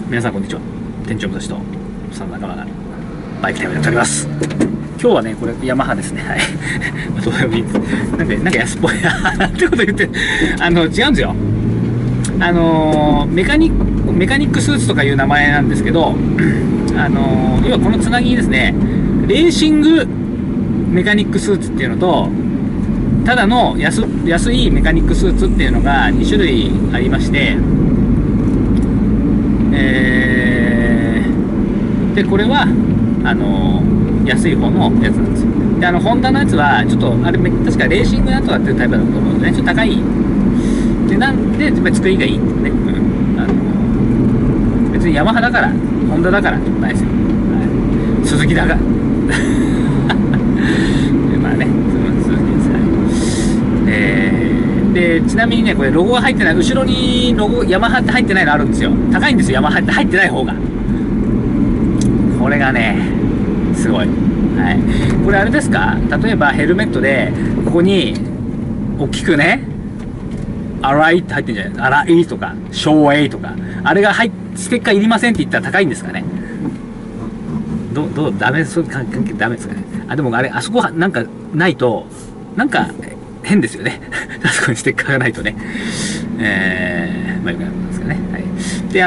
皆さんこんにちは。店長武蔵とその仲間がバイクタイムでやっております。今日はね、これヤマハですね。はい。どうでもいいです。なんか安っぽいなってこと言って、違うんですよ。メカニックスーツとかいう名前なんですけど、要はこのつなぎですね、レーシングメカニックスーツっていうのと、ただの安いメカニックスーツっていうのが2種類ありまして、でこれは安い方のやつなんですよ。でホンダのやつはちょっとあれ確かレーシングなんとかっていうタイプだと思うんでね、ちょっと高いで、なんでやっぱり作りがいいってね、別にヤマハだからホンダだからってことないですよ、はい、鈴木だからまあね、鈴木です。でちなみにね、これロゴが入ってない、後ろにロゴヤマハって入ってないのあるんですよ。高いんですよ、ヤマハって入ってない方が。これがねすごい、はい、これあれですか、例えばヘルメットでここに大きくね「荒い」って入ってるんじゃない、荒いとか昭栄とか、あれがステッカーいりませんって言ったら高いんですかね。ダメ、そういう関係ダメですかね。でもあれ、あそこはなんかないとなんか変ですよねあそこにステッカーがないとね、まあよくないことですかね。はい、で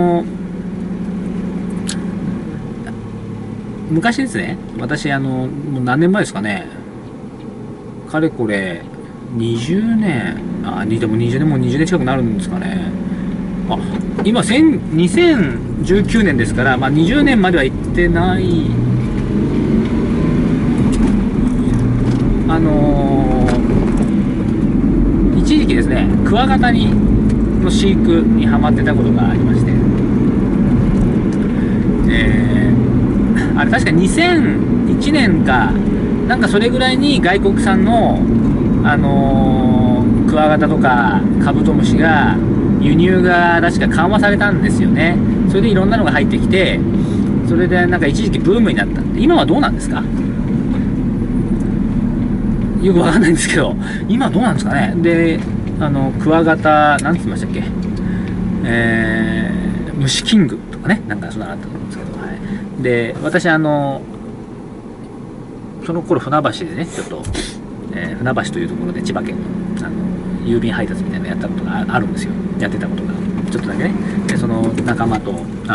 昔ですね、私もう何年前ですかね、かれこれ20年、でも20年、もう20年近くなるんですかね。今2019年ですから、まあ、20年までは行ってない、一時期ですね、クワガタの飼育にハマってたことがありまして、あれ確か2001年かなんかそれぐらいに外国産のクワガタとかカブトムシが輸入が確か緩和されたんですよね。それでいろんなのが入ってきて、それでなんか一時期ブームになった。今はどうなんですか、よくわかんないんですけど、今どうなんですかね。でクワガタなんて言いましたっけ、虫キングとかね、なんかそんなのあったと思うんですけど、はい、で私その頃船橋でね、ちょっと、船橋というところで千葉県の郵便配達みたいなのやったことがあるんですよ。やってたことがちょっとだけね。でその仲間と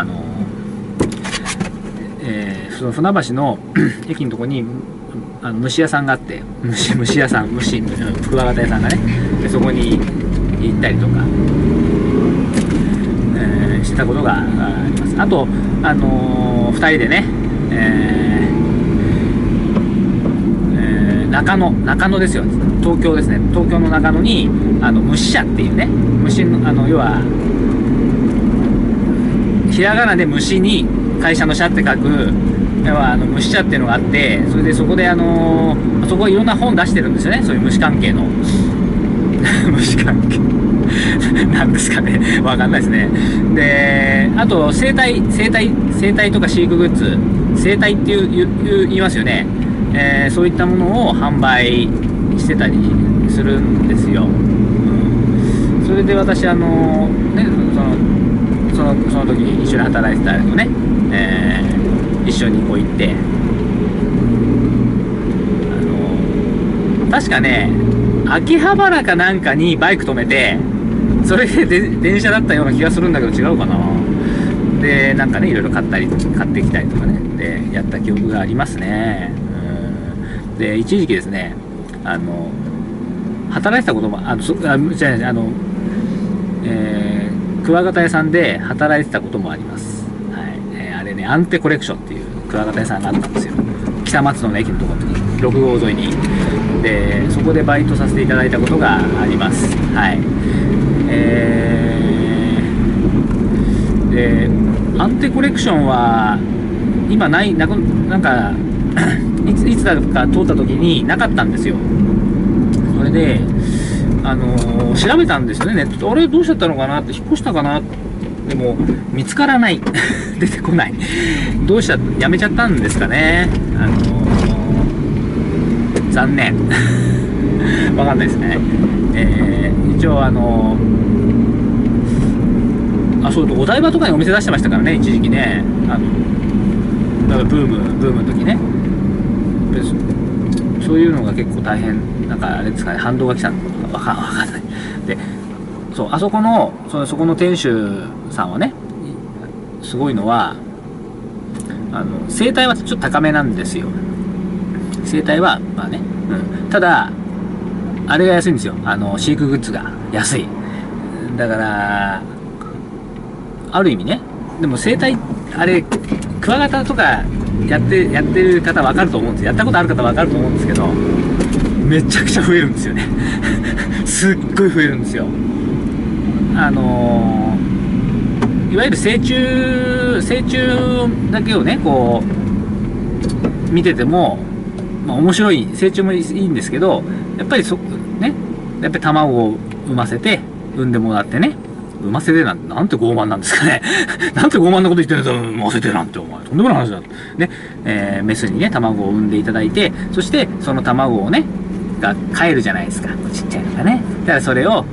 その船橋の駅のところに虫屋さんがあって、虫屋さん、クワガタ屋さんがね、でそこに行ったりとか、してたことがあります。あと2人でね、中野ですよ、東京ですね、東京の中野に虫社っていうね、虫の要はひらがなで虫に会社の社って書く、要は虫社っていうのがあって、それでそこでそこはいろんな本出してるんですよね、そういう虫関係の虫関係なんですかね、わかんないですね。であと生態とか飼育グッズ、生態って言いますよね。そういったものを販売してたりするんですよ。それで私その時に一緒に働いてたのね、一緒にこう行って、確かね秋葉原かなんかにバイク止めて、それで電車だったような気がするんだけど違うかな。でなんかねいろいろ買ってきたりとかね、でやった記憶がありますね。で一時期ですね働いてたこともクワガタ屋さんで働いてたこともあります。はい、あれねアンテコレクションっていうクワガタ屋さんがあったんですよ、北松野の駅のところに6号沿いに。でそこでバイトさせていただいたことがあります。はい、でアンテコレクションは今なんかいつだか通った時になかったんですよ。それで調べたんですよね、ネットで。あれどうしちゃったのかなって、引っ越したかな、でも見つからない出てこない、やめちゃったんですかね。残念わかんないですね。一応そう、お台場とかにお店出してましたからね、一時期ね。だからブームの時ね。でそういうのが結構大変、なんかあれですかね、反動が来たのかわかんない。で、そう、そこの店主さんはね、すごいのは、生態はちょっと高めなんですよ。生態は、まあね、ただ、あれが安いんですよ。飼育グッズが安い。だから、ある意味ね、でも生態、あれ、クワガタとかやってる方わかると思うんですよ。やったことある方わかると思うんですけど、めちゃくちゃ増えるんですよね。すっごい増えるんですよ。いわゆる成虫だけをね、こう、見てても、まあ面白い、成虫もいいんですけど、やっぱりやっぱり卵を産ませて、産んでもらってね、産ませてなんて傲慢なんですかね。なんて傲慢なこと言ってるんだよ、産ませてなんて、お前。とんでもない話だ。ね、メスにね、卵を産んでいただいて、そして、その卵をね、が帰るじゃないですか。ちっちゃいのがね。だからそれを、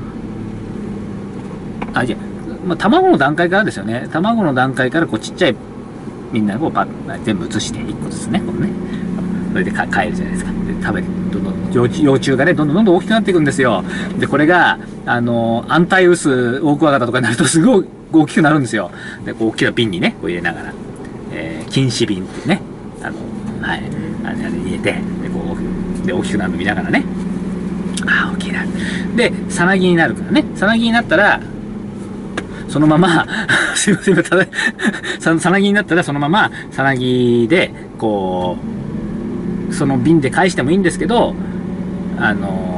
まあ、卵の段階からですよね。卵の段階からこうちっちゃいみんなを全部移して1個ずつね、このね。それで帰るじゃないですか。で食べて、どんどん幼虫がね、どんどん大きくなっていくんですよ。で、これが、アンタイウスオオクワガタとかになるとすごい大きくなるんですよ。で、こう大きな瓶にね、こう入れながら、禁止瓶っていうね、はい、あれに入れて、で、こう、で、大きくなるの見ながらね、大きいな。で、さなぎになるからね。さなぎになったら、そのまま、すいません、さなぎになったらそのまま、さなぎで、こう、その瓶で返してもいいんですけど、やっ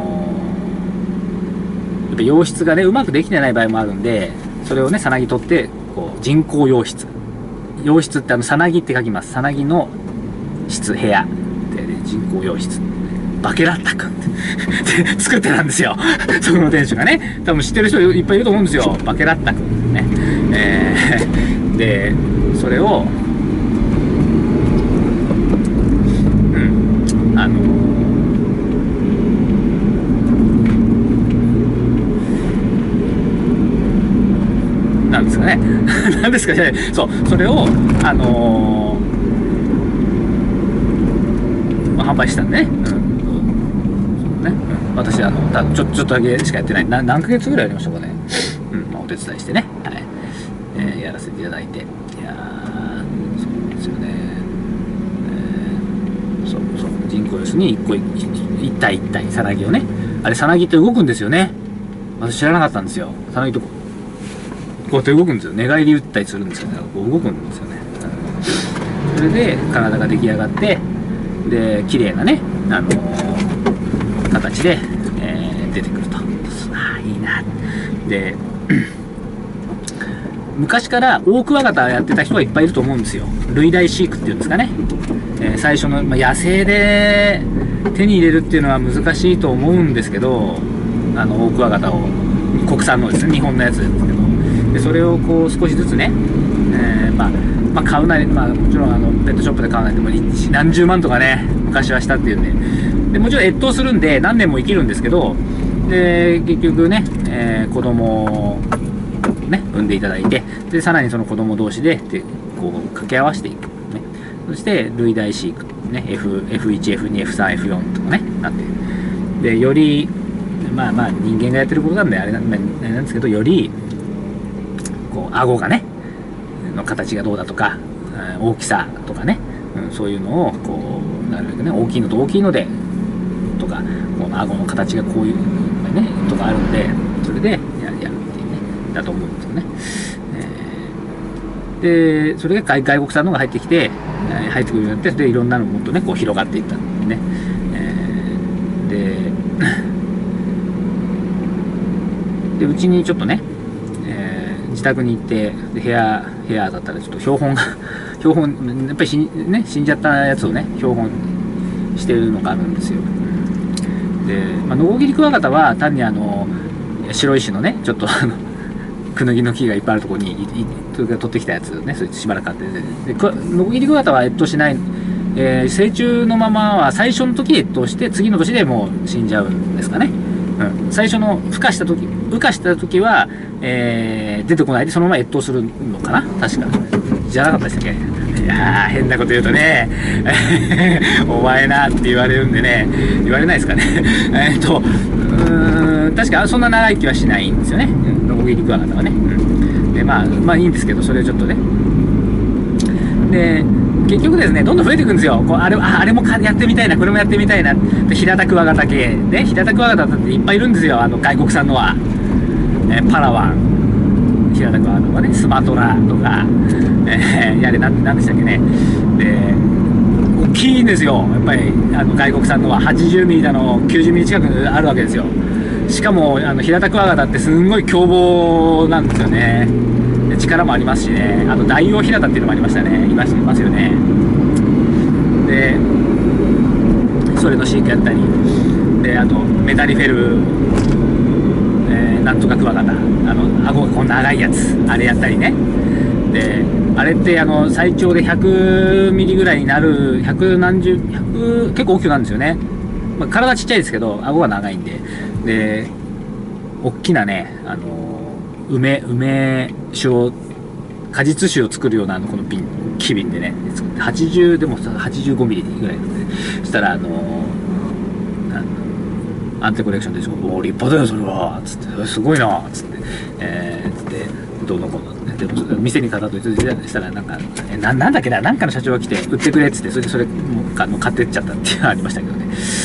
ぱ洋室がね、うまくできてない場合もあるんで、それをね、さなぎ取って、こう、人工洋室。洋室ってさなぎって書きます。さなぎの室、部屋。で、人工洋室。バケラッタ君って作ってたんですよ。そこの店主がね。多分知ってる人いっぱいいると思うんですよ。バケラッタ君ね。で、それを、なんですかね。なんですかね。そう、それを、販売したんでね。私ちょっとだけしかやってない。何ヶ月ぐらいやりましたかね。お手伝いしてね。はい。やらせていただいて。いやー、そうなんですよね。そう人工ヨスに一体さなぎをね。あれさなぎって動くんですよね。私知らなかったんですよ。さなぎとこうやって動くんですよ。寝返り打ったりするんですよね。こう動くんですよね。それで体が出来上がって、で綺麗なね、形で、出てくると。いいな。で昔からオオクワガタやってた人がいっぱいいると思うんですよ。類大飼育っていうんですかね。最初の、野生で手に入れるっていうのは難しいと思うんですけど、オオクワガタを国産のですね、日本のやつですけど、でそれをこう少しずつね、買うなり、もちろんペットショップで買わないとも何十万とかね、昔はしたっていうんで、もちろん越冬するんで何年も生きるんですけど、で結局ね、子供をね産んでいただいて、でさらにその子供同士でこう掛け合わせていく、ね、そして類大飼育ね、F1、F2、F3、F4 とかねなって、でより人間がやってることなんであれなんですけど、よりこう顎がねの形がどうだとか、大きさとかね、そういうのをこうなるべくね、大きいのと大きいのでとか、この顎の形がこういうねとかあるんで、それでやるっていうねだと思うんですよね。でそれが外国産のが入ってきて、入ってくるようになって、でいろんなのもっとねこう広がっていったんでね、でうちにちょっとね、自宅に行って部屋だったらちょっと標本やっぱり死んじゃったやつをね標本してるのがあるんですよ。で、ノコギリクワガタは単に白石のねちょっとクヌギの木がいっぱいあるところにそれから取ってきたやつをねそれしばらく買って、でノコギリクワガタは越冬しない、成虫のままは最初の時越冬して次の年でもう死んじゃうんですかね。 最初の孵化した時は、出てこないでそのまま越冬するのかな、確か。じゃなかったでしたっけ。いやー、変なこと言うとねお前なって言われるんでね、言われないですかね確かそんな長生きはしないんですよね、ノコギリクワガタはね。でまあいいんですけど、それをちょっとね、で結局ですね、どんどん増えていくんですよ。こうあれもやってみたいな、これもやってみたいな。平田クワガタ系ね、平田クワガタっていっぱいいるんですよ、外国産のは。パラワン、平田クワガタはね、スマトラとか、やれなんでしたっけね。で大きいんですよ、やっぱり外国産のは80ミリだの90ミリ近くあるわけですよ。しかも平田クワガタってすんごい凶暴なんですよね。力もありますしね。大王平田っていうのもありましたね。いますよね。でそれの飼育やったりで、あとメタリフェル、なんとかクワガタ、顎がこんな長いやつ、あれやったりね。であれって最長で100ミリぐらいになる、100結構大きくなるんですよね。まあ、体ちっちゃいですけど顎が長いんで、で大きなね、梅酒を、果実酒を作るようなこの木瓶でね作って、でも85ミリぐらいで、そしたらアンテコレクションで「おお立派だよそれは」つって「すごいな」つってどうのこうので店に飾っといて、したらなんだっけな、なんかの社長が来て売ってくれっつって、それ買ってっちゃったっていうのがありましたけどね。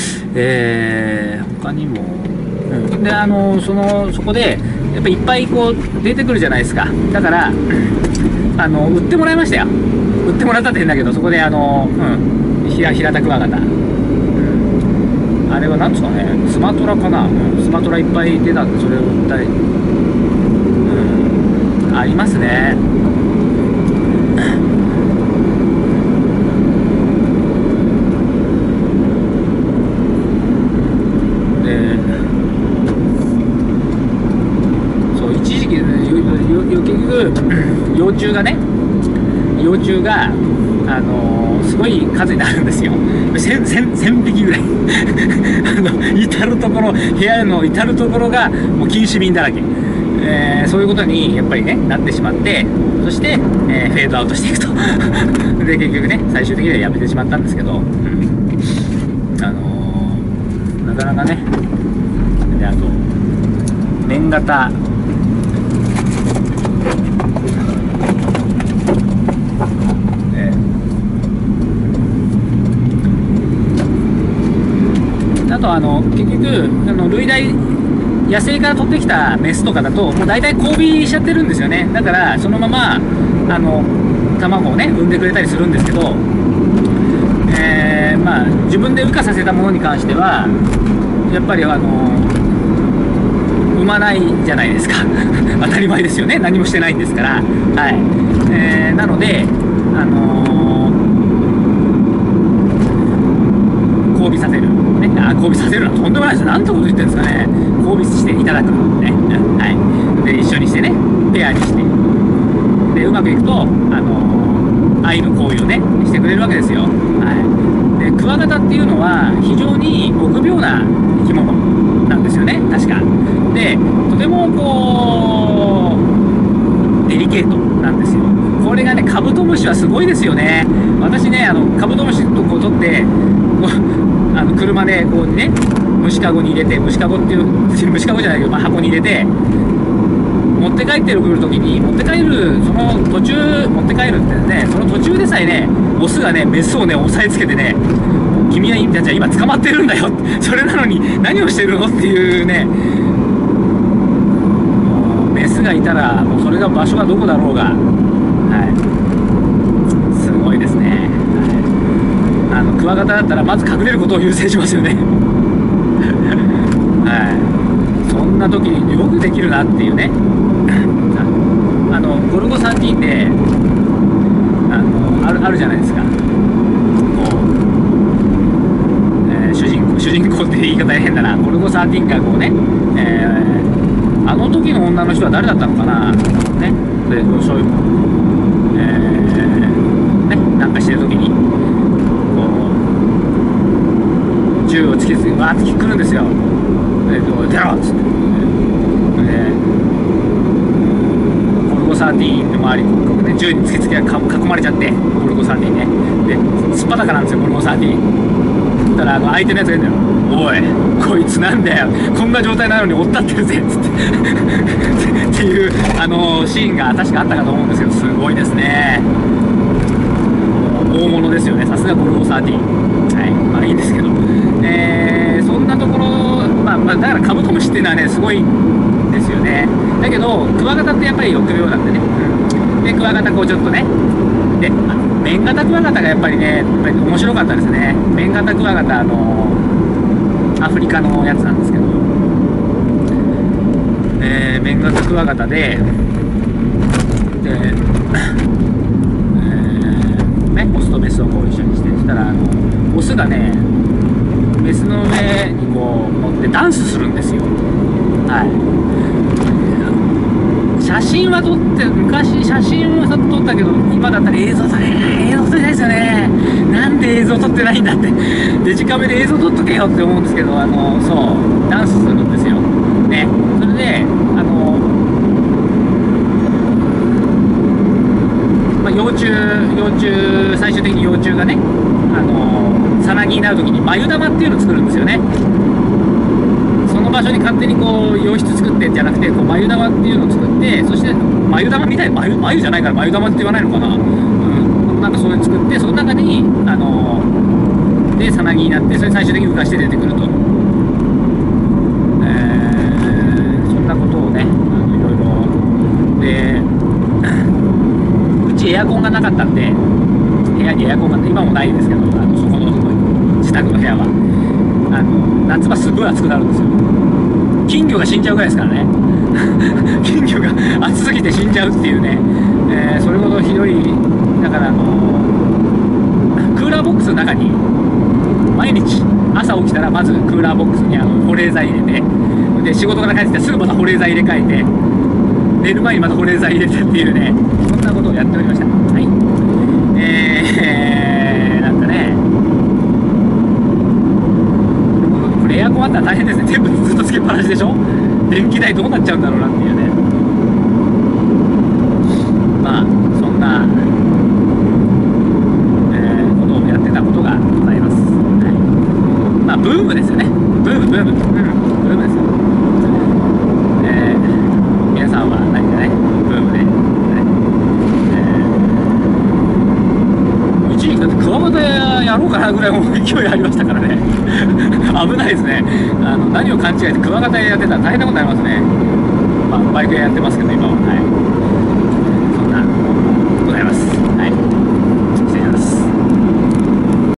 他にも、でそこでやっぱいっぱいこう出てくるじゃないですか。だから売ってもらいましたよ。売ってもらったって変だけど、そこで平田クワガタ、あれはなんですかね、スマトラかな、スマトラいっぱい出たんで、それを売ったり、ありますね。でそう、一時期結局幼虫がすごい数になるんですよ。1000匹ぐらい至るところ、部屋の至るところがもう禁止瓶だらけ、そういうことにやっぱりねなってしまって、そして、フェードアウトしていくとで結局ね最終的にはやめてしまったんですけど、なかなかね。であと綿型、あと結局類大野生から取ってきたメスとかだともう大体交尾しちゃってるんですよね。だからそのまま卵をね産んでくれたりするんですけど、まあ自分で孵化させたものに関してはやっぱり産まないじゃないですか当たり前ですよね、何もしてないんですから。はい、なので交尾させる、ね、交尾させるのはとんでもないですよ。なんてこと言ってるんですかね。交尾していただくのね、はい、で一緒にしてね、ペアにして、でうまくいくと愛の行為をねしてくれるわけですよ。はい、でクワガタっていうのは非常に臆病な生き物なんですよね、確か。でとてもこうデリケートなんですよ。これがね、カブトムシはすごいですよね。私ねカブトムシとこう取って車でこうね虫かごに入れて、虫かごっていう虫かごじゃないけど、まあ、箱に入れて持って帰ってくる時に、持って帰るその途中、持って帰るってね、その途中でさえねオスがねメスをね押さえつけてね、君はじゃあ今捕まってるんだよそれなのに何をしてるのっていうね、メスがいたらもうそれが場所がどこだろうが、はい、すごいですね。クワガタだったらまず隠れることを優先しますよねはい、そんな時によくできるなっていうねゴルゴ13であるじゃないですか、こう、主人公って言い方変だな、ゴルゴ13がこうね、あの時の女の人は誰だったのかな、ね、でそういう、ね、なんかしてる時に銃を突きつけてわーって来るんですよ。でおい出ろっつって、でゴルゴ13の周りにね銃に突きつけ囲まれちゃって、ゴルゴ13ね、ですっぱだかなんですよゴルゴ13。そしたら相手のやつが言うんだよ、おいこいつなんだよこんな状態なのに追ったってるぜっつってっていうシーンが確かあったかと思うんですけど、すごいですね。大物ですよね、さすがゴルゴ13。はい、まあいいんですけど、そんなところ、だからカブトムシっていうのはねすごいんですよね。だけどクワガタってやっぱり臆病なんでね、でクワガタこうちょっとね、でメンガタクワガタがやっぱりね面白かったですね。メンガタクワガタアフリカのやつなんですけど、メンガタクワガタでオスとメスをこう一緒にして、そしたらオスがねメスの上にこう乗ってダンスするんですよ。はい、写真は撮って、昔写真は撮ったけど今だったら映像撮れないですよね。なんで映像撮ってないんだって、デジカメで映像撮っとけよって思うんですけど、そうダンスするんですよね。それで幼虫、最終的に幼虫がね、さなぎになるときに眉玉っていうのを作るんですよね。その場所に勝手にこう洋室作ってじゃなくて、こう眉玉っていうのを作って、そして眉玉みたいな、眉じゃないから眉玉って言わないのかな、なんかそういうの作って、その中にでさなぎになって、それ最終的に浮かして出てくると、そんなことをねいろいろで、うちエアコンがなかったんで、部屋にエアコンが今もないんですけど、そこの自宅の部屋は夏場すごい暑くなるんですよ。金魚が死んじゃうぐらいですからね金魚が暑すぎて死んじゃうっていうね、それほどひどい。だからクーラーボックスの中に毎日朝起きたらまずクーラーボックスに保冷剤入れて、で仕事から帰ってきたらすぐまた保冷剤入れ替えて、寝る前にまた保冷剤入れてっていうね、そんなことをやっておりました。はい、なんかね、これエアコンあったら大変ですね。全部ずっとつけっぱなしでしょ。電気代どうなっちゃうんだろうなっていうね。まあそんな、ことをやってたことがございます。はい、まあブームですよね。ブームですよ。皆さんは何かねブームで、一時期だってクワガタやろうかなぐらいも勢いありましたからね危ないですね。何を勘違いしてクワガタやってたら大変なことになりますね。バイク屋やってますけど今は。はい